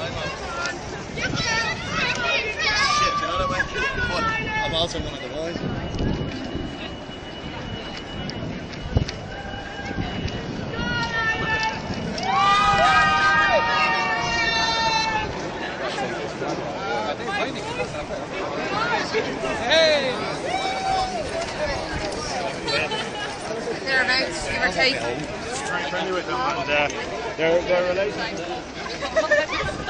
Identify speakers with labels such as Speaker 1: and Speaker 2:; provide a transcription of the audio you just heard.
Speaker 1: I'm also one of the boys.
Speaker 2: Hey!
Speaker 3: Thereabouts, give or take.
Speaker 2: Friendly with them, and their relationship.